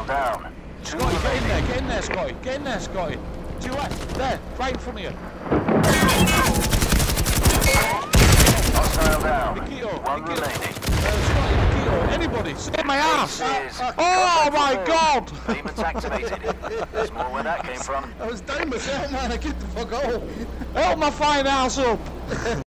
down. Scotty, get in there, Scotty. Get in there, Scotty. Two there, right in front of you. Hostile down. Nikito, One remaining. Scotty, Nikito, anybody, save my ass! Oh my god! Demons activated. There's more where that came from. I was down myself, man. I get the fuck out. Help my fine ass up!